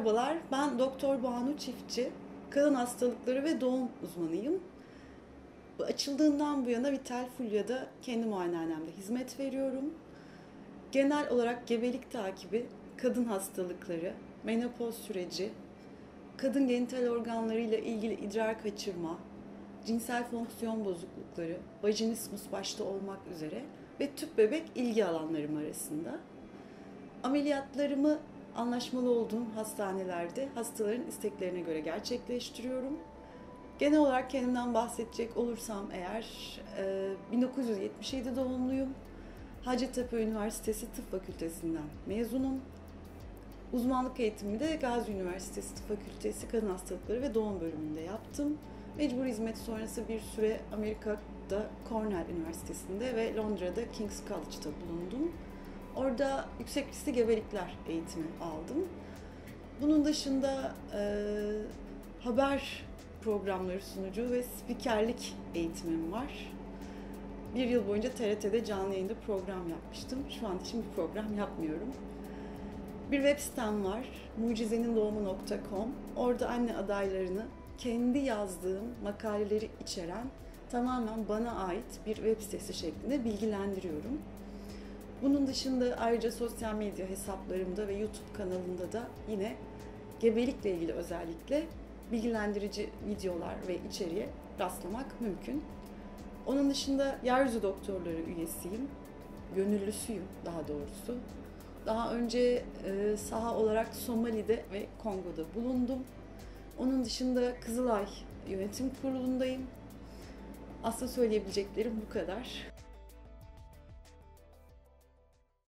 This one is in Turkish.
Merhabalar, ben Doktor Banu Çiftçi, kadın hastalıkları ve doğum uzmanıyım. Açıldığından bu yana Vital Fulya'da kendi muayenehanemde hizmet veriyorum. Genel olarak gebelik takibi, kadın hastalıkları, menopoz süreci, kadın genital organlarıyla ilgili idrar kaçırma, cinsel fonksiyon bozuklukları, vajinismus başta olmak üzere ve tüp bebek ilgi alanlarım arasında. Ameliyatlarımı anlaşmalı olduğum hastanelerde hastaların isteklerine göre gerçekleştiriyorum. Genel olarak kendimden bahsedecek olursam eğer 1977 doğumluyum. Hacettepe Üniversitesi Tıp Fakültesinden mezunum. Uzmanlık eğitimimi de Gazi Üniversitesi Tıp Fakültesi Kadın Hastalıkları ve Doğum bölümünde yaptım. Mecbur hizmet sonrası bir süre Amerika'da Cornell Üniversitesi'nde ve Londra'da King's College'da bulundum. Orada yüksek riskli gebelikler eğitimi aldım. Bunun dışında haber programları sunucu ve spikerlik eğitimim var. Bir yıl boyunca TRT'de canlı yayında program yapmıştım. Şu an için bir program yapmıyorum. Bir web sitem var, mucizenindoğumu.com. Orada anne adaylarını kendi yazdığım makaleleri içeren tamamen bana ait bir web sitesi şeklinde bilgilendiriyorum. Bunun dışında ayrıca sosyal medya hesaplarımda ve YouTube kanalımda da yine gebelikle ilgili özellikle bilgilendirici videolar ve içeriğe rastlamak mümkün. Onun dışında Yeryüzü Doktorları üyesiyim, gönüllüsüyüm daha doğrusu. Daha önce saha olarak Somali'de ve Kongo'da bulundum. Onun dışında Kızılay Yönetim Kurulu'ndayım. Aslında söyleyebileceklerim bu kadar.